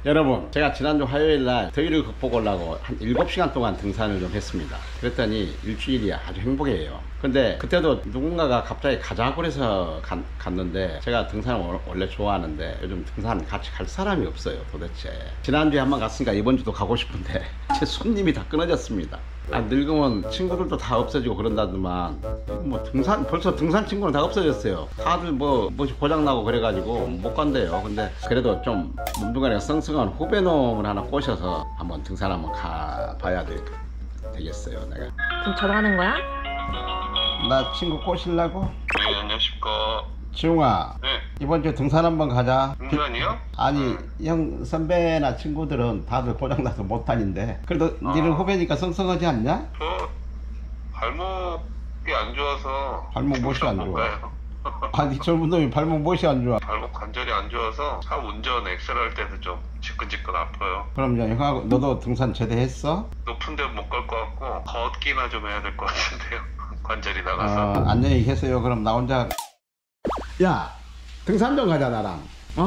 여러분, 제가 지난주 화요일날 더위를 극복하려고 한 7시간 동안 등산을 좀 했습니다. 그랬더니 일주일이 아주 행복해요. 근데 그때도 누군가가 갑자기 가자고 그래서 갔는데, 제가 등산을 원래 좋아하는데 요즘 등산 같이 갈 사람이 없어요 도대체. 지난주에 한번 갔으니까 이번주도 가고 싶은데 제 손님이 다 끊어졌습니다. 늙으면 친구들도 다 없어지고 그런다더만, 뭐 벌써 등산 친구는 다 없어졌어요. 다들 뭐지 고장나고 그래가지고 못 간대요. 근데 그래도 좀 몸뚱아리가 썽썽한 후배놈을 하나 꼬셔서 한번 등산 한번 가봐야 되겠어요 내가. 그럼 전화하는 거야? 나 친구 꼬시려고? 네, 안녕하십니까. 지웅아, 네. 이번 주 등산 한번 가자. 등산이요? 아니, 형 선배나 친구들은 다들 고장나서 못 다닌데, 그래도 니는 후배니까 썽썽하지 않냐? 저 발목이 안 좋아서. 발목 못이 안 좋아. 가요. 아니, 젊은 놈이 발목 못이 안 좋아. 발목 관절이 안 좋아서 차 운전 엑셀 할 때도 좀 지끈지끈 아파요. 그럼 이제 형하고 너도 등산 제대했어? 높은 데는 못 갈 것 같고 걷기나 좀 해야 될 것 같은데요. 관절이 나가서. 안녕히 계세요. 그럼 나 혼자. 야, 등산 좀 가자 나랑.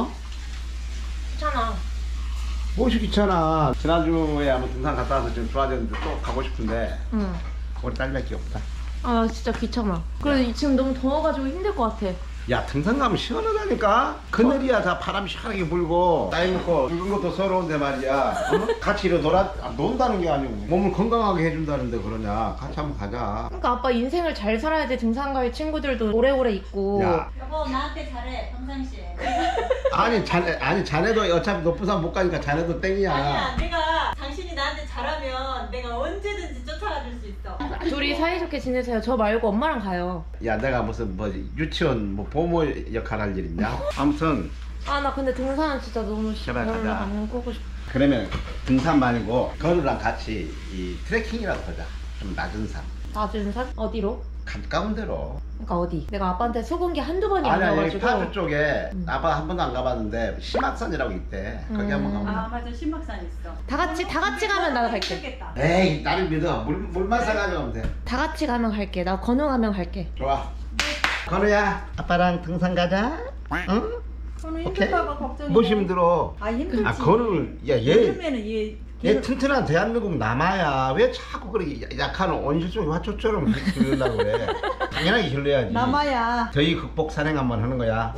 괜찮아. 무엇이 귀찮아. 지난주에 한번 등산 갔다 와서 좀 좋아졌는데 또 가고 싶은데 응. 우리 딸밖에 없다. 아, 나 진짜 귀찮아. 그래, 지금 너무 더워가지고 힘들 것 같아. 야, 등산 가면 시원하다니까. 그늘이야 다 바람 시원하게 불고, 나이 먹고 늙은 것도 서러운데 말이야. 같이 이렇게 논다는 게 아니고 몸을 건강하게 해준다는데 그러냐. 같이 한번 가자. 그러니까 아빠 인생을 잘 살아야 돼. 등산 갈 친구들도 오래오래 있고. 야, 여보 나한테 잘해 평상시에. 아니 자네도 어차피 높은 산 못 가니까 자네도 땡이야. 아니야 내가 당신이 나한테 잘하면 내가 언제든지 쫓아가 줄 수 있어. 둘이 사이좋게 지내세요. 저 말고 엄마랑 가요. 야, 내가 무슨 유치원 보모 역할 할 일 있냐? 아무튼 아, 나 근데 등산은 진짜 너무 제발 별로 가자. 안 끄고 싶어. 그러면 등산 말고 건우랑 같이 이 트레킹이라도 하자. 좀 낮은 산, 낮은 산? 어디로? 가까운 데로. 그러니까 어디? 내가 아빠한테 속은 게 한두 번이 아니야, 여기 아니어가지고. 파주 쪽에 아빠 한 번도 안 가봤는데 심악산이라고 있대. 거기 한번 가면. 아 맞아 신박산 있어. 다 같이 가면 나도 갈게. 힘들겠다. 에이, 나를 믿어. 물만 사가지고 가면 돼. 다 같이 가면 갈게. 나 건우 가면 갈게. 좋아. 건우야, 아빠랑 등산 가자. 응? 저는 오케이. 힘들까봐 걱정이. 뭐 힘들어? 아 힘들지. 건우는 얘 힘들면은 얘 튼튼한 대한민국 남아야 왜 자꾸 그렇게 약한 온실속 화초처럼 흘리려고 그래. 당연하게 흘려야지. 남아야. 더위 극복 산행 한번 하는 거야.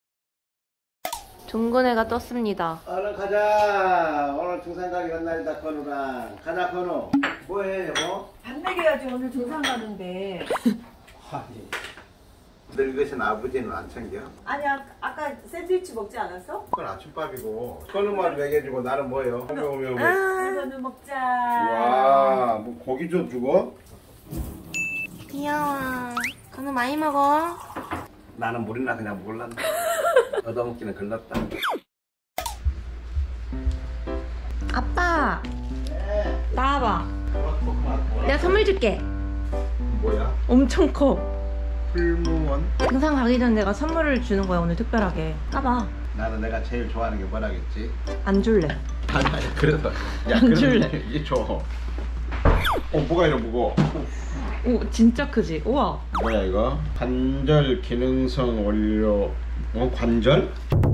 종근해가 떴습니다. 얼른 가자. 오늘 등산 가기 한 날이다. 건우랑 가자. 건우 뭐해 여보? 밥 먹여야지 오늘 등산 가는데. 아니, 늙으신 아버지는 안 챙겨? 아니야 아까 샌드위치 먹지 않았어? 그건 아침밥이고. 건우만 먹여주고 나는 뭐예요? 오면 그거는 먹자. 와, 뭐 고기 좀 주고? 귀여워. 건우 많이 먹어. 나는 물이나 그냥 먹을란다. 얻어먹기는 글렀다. 아빠, 네. 나와봐. 내가 선물 줄게. 뭐야? 엄청 커. 풀무원? 등산 가기 전에 내가 선물을 주는 거야, 오늘 특별하게. 까봐. 나는 내가 제일 좋아하는 게 뭐라겠지? 안 줄래. 아니, 그래도 야, 안 줄래. 이게 줘. 뭐가 이래 무거워. 오, 진짜 크지? 우와. 뭐야 이거? 관절 기능성 원료. 관절?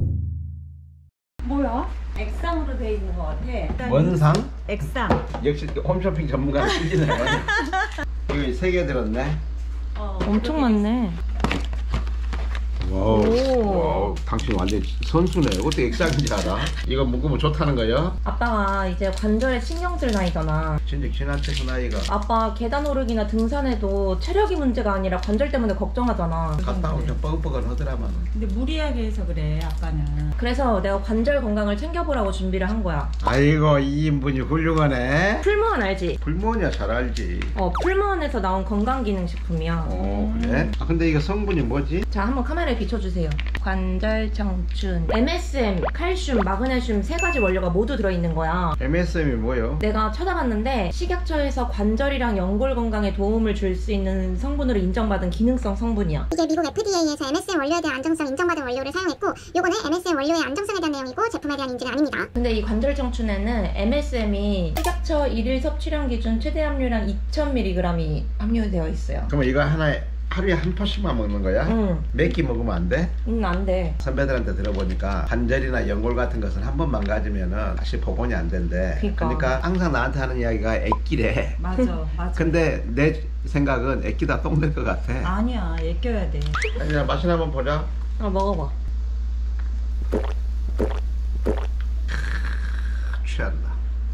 뭐야? 액상으로 돼 있는 것 같아. 원상? 액상. 역시 홈쇼핑 전문가는 삐지네. 이거 3개 들었네. 엄청 많네. 와우. 오. 와우, 당신 완전 선수네. 어떻게 액상인지 알아? 이거 묶으면 좋다는 거야? 아빠가 이제 관절에 신경 쓸 나이잖아. 진짜 지나치고 나이가. 아빠 계단 오르기나 등산에도 체력이 문제가 아니라 관절 때문에 걱정하잖아. 갔다 오면 좀 뻐근뻐근 하더라만. 근데 무리하게 해서 그래 아빠는. 그래서 내가 관절 건강을 챙겨보라고 준비를 한 거야. 아이고, 2인분이 훌륭하네. 풀무원 알지? 불모냐 잘 알지. 풀무원에서 나온 건강기능식품이야. 그래? 근데 이거 성분이 뭐지? 자, 한번 카메라에 비춰주세요. 관절 청춘, MSM, 칼슘, 마그네슘 3가지 원료가 모두 들어있는 거야. MSM이 뭐요? 내가 찾아봤는데 식약처에서 관절이랑 연골 건강에 도움을 줄 수 있는 성분으로 인정받은 기능성 성분이야. 이게 미국 FDA에서 MSM 원료에 대한 안정성 인정받은 원료를 사용했고, 요거는 MSM 원료의 안정성에 대한 내용이고 제품에 대한 인증은 아닙니다. 근데 이 관절 청춘에는 MSM이 식약처 일일 섭취량 기준 최대 함유량 2000mg이 함유되어 있어요. 그럼 이거 하나에 하루에 한 포씩만 먹는 거야? 응. 몇 끼 먹으면 안 돼? 안 돼. 선배들한테 들어보니까 관절이나 연골 같은 것은 한 번 망가지면은 다시 복원이 안 된대. 그러니까 항상 나한테 하는 이야기가 애끼래. 맞아, 맞아. 근데 내 생각은 애끼다 똥 될 것 같아. 아니야, 애껴야 돼. 아니야, 맛이나 한번 보자. 먹어봐. 취한다.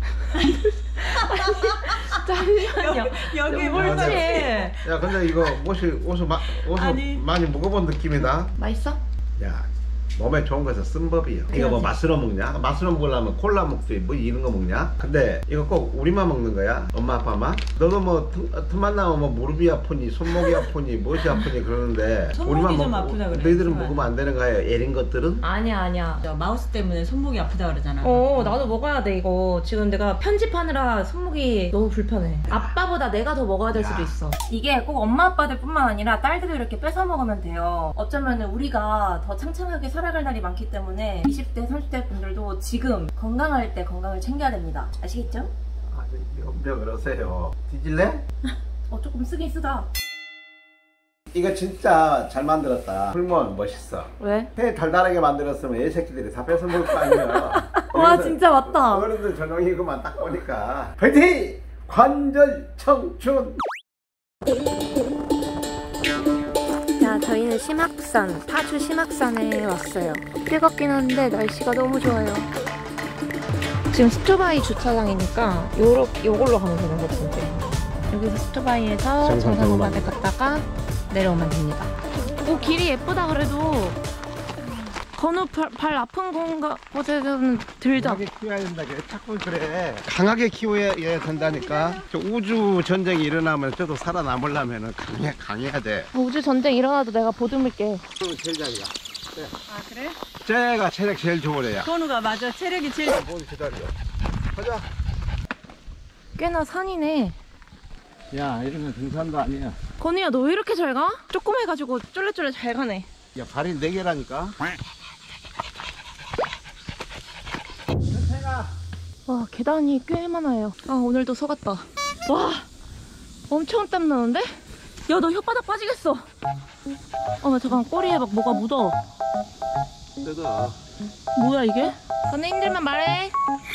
잠시만요. 여기 뭘 뭘 취해? 야, 근데 이거 옷을 아니. 많이 먹어본 느낌이다. 맛있어? 야, 몸에 좋은 거에서 쓴 법이요. 이거 뭐 맛으로 먹냐? 맛으로 먹으려면 콜라 먹지 뭐 이런 거 먹냐? 근데 이거 꼭 우리만 먹는 거야? 엄마 아빠만? 너도 뭐 틈만 나면 뭐 무릎이 아프니 손목이 아프니 무엇이 아프니 그러는데 손목이 좀 아프다 그래. 너희들은 정말. 먹으면 안 되는 거야? 애린 것들은? 아니야. 저 마우스 때문에 손목이 아프다 그러잖아. 나도 먹어야 돼 이거. 지금 내가 편집하느라 손목이 너무 불편해. 아빠보다 내가 더 먹어야 될 수도 있어. 이게 꼭 엄마 아빠들 뿐만 아니라 딸들도 이렇게 뺏어 먹으면 돼요. 어쩌면 우리가 더 창창하게 살아갈 날이 많기 때문에 20대 30대 분들도 지금 건강할 때 건강을 챙겨야 됩니다. 아시겠죠? 염려 그러세요. 뒤질래? 조금 쓰긴 쓰다. 이거 진짜 잘 만들었다. 풀몬 멋있어. 왜? 회 달달하게 만들었으면 애 새끼들이 다 뺏어 먹을 거 아니야. 와 진짜 맞다. 어른들 전용이구만 딱 보니까. 파이팅! 관절 청춘. 자, 저희는 심악산, 파주 심악산에 왔어요. 뜨겁긴 한데 날씨가 너무 좋아요. 지금 스토바이 주차장이니까 요걸로 가면 되는 것 같은데. 여기서 스토바이에서 정상공단에 갔다가 내려오면 됩니다. 오, 길이 예쁘다 그래도. 건우 발 아픈 건가 곳에서는 들자. 강하게 키워야 된다. 자꾸 그래. 강하게 키워야 된다니까. 저 우주 전쟁이 일어나면 저도 살아남으려면 강해야 돼. 우주 전쟁 일어나도 내가 보듬을게. 제일 잘이야. 아 그래? 쟤가 체력 제일 좋은 애야. 건우가 맞아. 체력이 제일. 뭘 기다려. 가자. 꽤나 산이네. 야, 이러면 등산도 아니야. 건우야, 너 왜 이렇게 잘 가? 조그매가지고 쫄래쫄래 잘 가네. 야, 발이 4개라니까. 와, 계단이 꽤 많아요. 오늘도 속았다. 와, 엄청 땀나는데? 야, 너 혓바닥 빠지겠어. 나 잠깐 꼬리에 막 뭐가 묻어. 뜯어. 뭐야 이게? 건우 힘들면 말해.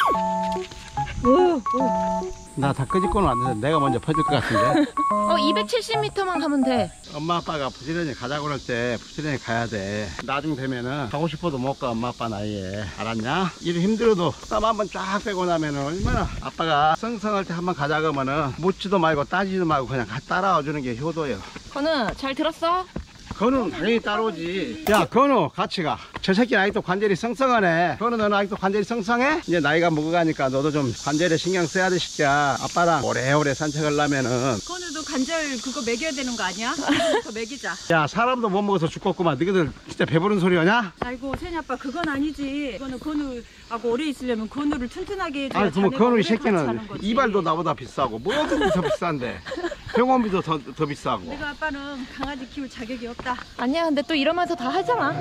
나 다 끄집고는 왔는데 내가 먼저 퍼질 것 같은데. 270m만 가면 돼. 엄마 아빠가 부지런히 가자고 그럴 때 부지런히 가야 돼. 나중 되면은 가고 싶어도 못 가. 엄마 아빠 나이에. 알았냐? 일 힘들어도 땀 한번 쫙 빼고 나면은 얼마나 아빠가 성성할 때 한번 가자 그러면은 묻지도 말고 따지도 말고 그냥 따라와 주는 게 효도예요. 건우 잘 들었어? 건우는 당연히 따라오지. 야, 건우 같이 가. 저 새끼는 아직도 관절이 성성하네. 건우 너는 아직도 관절이 성성해? 이제 나이가 먹어가니까 너도 좀 관절에 신경 써야 돼, 새끼야. 아빠랑 오래오래 산책하려면은. 건우도 관절 그거 먹여야 되는 거 아니야? 그거 먹이자. 야, 사람도 못 먹어서 죽겠구만. 너희들 진짜 배부른 소리하냐? 아이고 세니 아빠 그건 아니지. 이거는 건우하고 오래 있으려면 건우를 튼튼하게 해줘야 아니, 그러면 자네가 건우 이 오래 같이 새끼는 사는 거지. 이발도 나보다 비싸고 뭐든지 더 비싼데 병원비도 더 비싸고. 내가 아빠는 강아지 키울 자격이 없다. 아니야, 근데 또 이러면서 다 하잖아.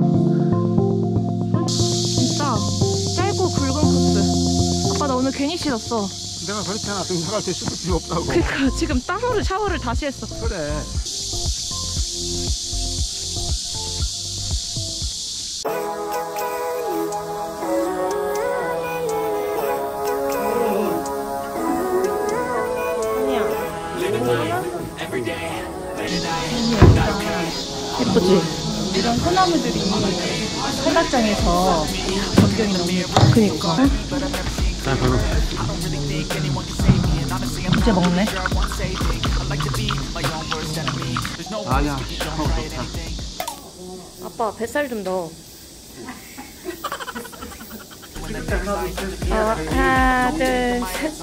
진짜 짧고 굵은 코스. 아빠 나 오늘 괜히 씻었어. 내가 그렇잖아. 등산할 때 씻을 필요 없다고. 그러니까 지금 땀으로 샤워를 다시 했어. 그래. 예쁘지? 이런 소나무들이 산악장에서 전경이 너무 예뻐. 그니까. 자, 건우. 이제 먹네. 아니야. 아빠 뱃살 좀 넣어. 하나, 둘, 셋.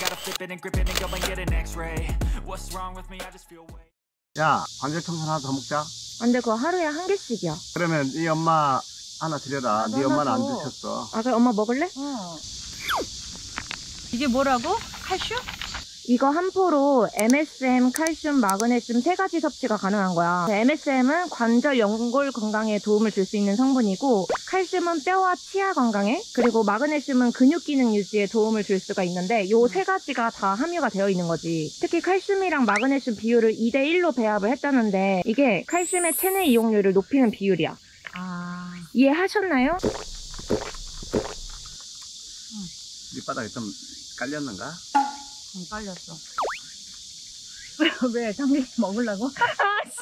야, 관절 청소 하나 더 먹자. 안 돼, 그거 하루에 한 개씩이야. 그러면 네 엄마 하나 드려라. 네 엄마는 안 줘. 드셨어. 그래 엄마 먹을래? 이게 뭐라고? 칼슘? 이거 한 포로 MSM, 칼슘, 마그네슘 3가지 섭취가 가능한 거야. MSM은 관절 연골 건강에 도움을 줄 수 있는 성분이고, 칼슘은 뼈와 치아 건강에, 그리고 마그네슘은 근육 기능 유지에 도움을 줄 수가 있는데, 요 3가지가 다 함유가 되어 있는 거지. 특히 칼슘이랑 마그네슘 비율을 2대1로 배합을 했다는데, 이게 칼슘의 체내 이용률을 높이는 비율이야. 이해하셨나요? 밑바닥에 좀 깔렸는가? 안 깔렸어. 왜 장미 먹으려고? 아씨!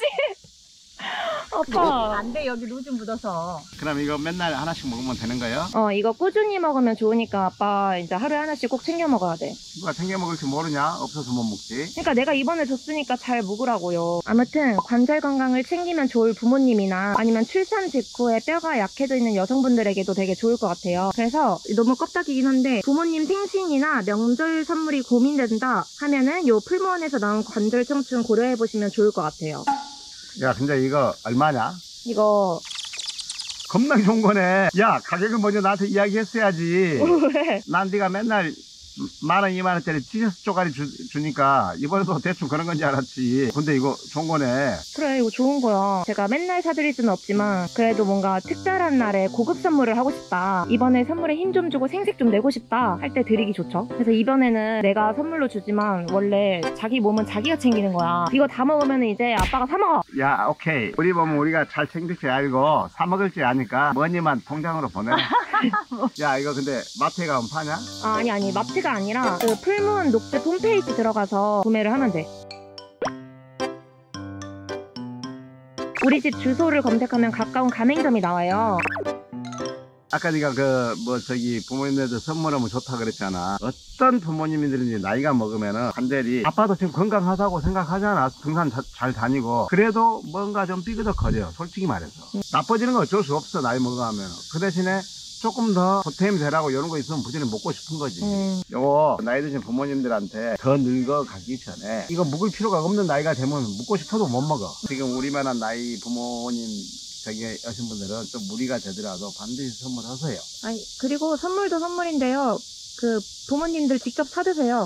아빠! 안 돼, 여기 로즈 묻어서. 그럼 이거 맨날 하나씩 먹으면 되는 거예요? 이거 꾸준히 먹으면 좋으니까 아빠 이제 하루에 하나씩 꼭 챙겨 먹어야 돼. 누가 챙겨 먹을지 모르냐? 없어서 못 먹지. 그러니까 내가 이번에 줬으니까 잘 먹으라고요. 아무튼 관절 건강을 챙기면 좋을 부모님이나 아니면 출산 직후에 뼈가 약해져 있는 여성분들에게도 되게 좋을 것 같아요. 그래서 너무 껍데기긴 한데 부모님 생신이나 명절 선물이 고민된다 하면은 요 풀무원에서 나온 관절 청춘 고려해보시면 좋을 것 같아요. 야, 근데 이거 얼마냐? 이거 겁나 좋은 거네. 야, 가격을 먼저 나한테 이야기했어야지. 왜? 난 네가 맨날 10,000원, 20,000원짜리 티셔츠 쪼가리 주니까 이번에도 대충 그런 건지 알았지. 근데 이거 좋은 거네. 그래, 이거 좋은 거야. 제가 맨날 사드릴 수는 없지만 그래도 뭔가 특별한 날에 고급 선물을 하고 싶다, 이번에 선물에 힘 좀 주고 생색 좀 내고 싶다 할 때 드리기 좋죠. 그래서 이번에는 내가 선물로 주지만 원래 자기 몸은 자기가 챙기는 거야. 이거 다 먹으면 이제 아빠가 사 먹어. 야, 오케이. 우리 몸은 우리가 잘 챙길 줄 알고 사 먹을 줄 아니까 머니만 통장으로 보내. 야, 이거 근데 마트에 가면 파냐? 아니 마트가 아니라 그 풀무원 녹즙 홈페이지 들어가서 구매를 하면 돼. 우리 집 주소를 검색하면 가까운 가맹점이 나와요. 아까 네가 부모님들한테 선물하면 좋다 그랬잖아. 어떤 부모님들인지 나이가 먹으면은 관절이, 아빠도 지금 건강하다고 생각하잖아. 등산 잘 다니고. 그래도 뭔가 좀 삐그덕거려, 솔직히 말해서. 나빠지는 건 어쩔 수 없어, 나이 먹으면. 그 대신에 조금 더 보탬이 되라고 이런 거 있으면 부지런히 먹고 싶은 거지. 요거 나이 드신 부모님들한테 더 늙어가기 전에 이거 먹을 필요가 없는 나이가 되면 먹고 싶어도 못 먹어. 지금 우리만한 나이 부모님 저기 하신 분들은 좀 무리가 되더라도 반드시 선물하세요. 아니, 그리고 선물도 선물인데요. 그 부모님들 직접 사드세요.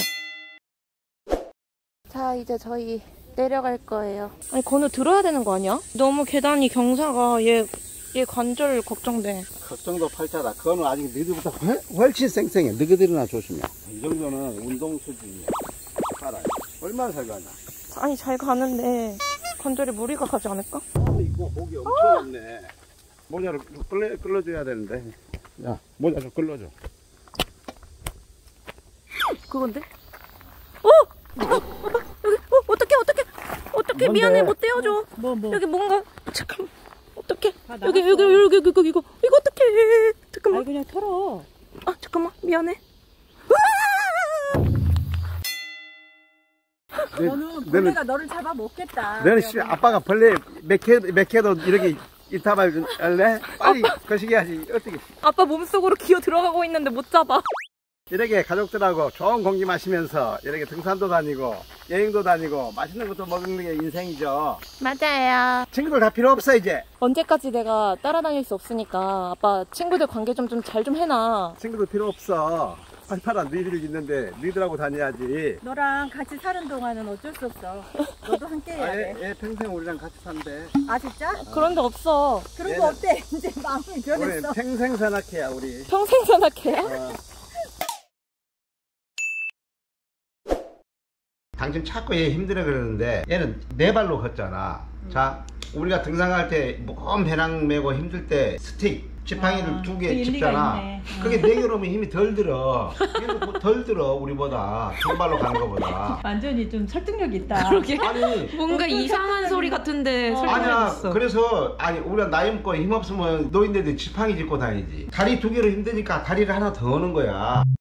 자, 이제 저희 내려갈 거예요. 아니, 건우 들어야 되는 거 아니야? 너무 계단이 경사가 얘 관절 걱정돼. 걱정도 팔자다. 그거는 아직 너희들보다 훨씬 쌩쌩해. 너희들이나 조심해. 이 정도는 운동 수준이야. 봐라. 얼마나 잘 가냐. 아니, 잘 가는데 관절에 무리가 가지 않을까? 이거 목이 엄청 없네. 모자를 끌어줘야 되는데. 야, 모자 좀 끌어줘. 그건데? 어떡해. 뭔데? 미안해, 못 떼어줘. 뭐. 여기 뭔가, 잠깐만. 어떡해. 여기, 이거 어떡해. 잠깐만. 그냥 털어. 아, 잠깐만. 미안해. 너는 벌레가 너를 잡아 먹겠다. 너는 아빠가 벌레 몇 개도 이렇게 이타발 할래? 빨리 거시기 하지. 어떻게. 아빠 몸속으로 기어 들어가고 있는데 못 잡아. 이렇게 가족들하고 좋은 공기 마시면서 이렇게 등산도 다니고 여행도 다니고 맛있는 것도 먹는 게 인생이죠. 맞아요. 친구들 다 필요 없어 이제. 언제까지 내가 따라다닐 수 없으니까 아빠 친구들 관계 좀 잘 좀 해놔. 친구들 필요 없어. 팔팔한 너희들이 있는데 너희들하고 다녀야지. 너랑 같이 사는 동안은 어쩔 수 없어. 너도 함께 해야 돼. 얘 평생 우리랑 같이 산대. 아, 진짜? 그런 데 없어. 그런 거 없대. 이제 마음이 우리 변했어. 평생 산악회야 우리. 평생 산악회야? 당신 자꾸 얘 힘들어 그러는데 얘는 네 발로 걷잖아. 자, 우리가 등산할 때 무거운 배낭 메고 힘들 때 스틱 지팡이를 2개 짚잖아. 그게 4개로 하면 힘이 덜 들어. 얘는 뭐 덜 들어 우리보다. 두 발로 가는 거보다. 완전히 좀 설득력 있다. 아니 뭔가 이상한 소리 같은데 아니야. 그래서 우리가 나이 먹고 힘 없으면 노인네들 지팡이 짚고 다니지. 다리 2개로 힘드니까 다리를 하나 더 하는 거야.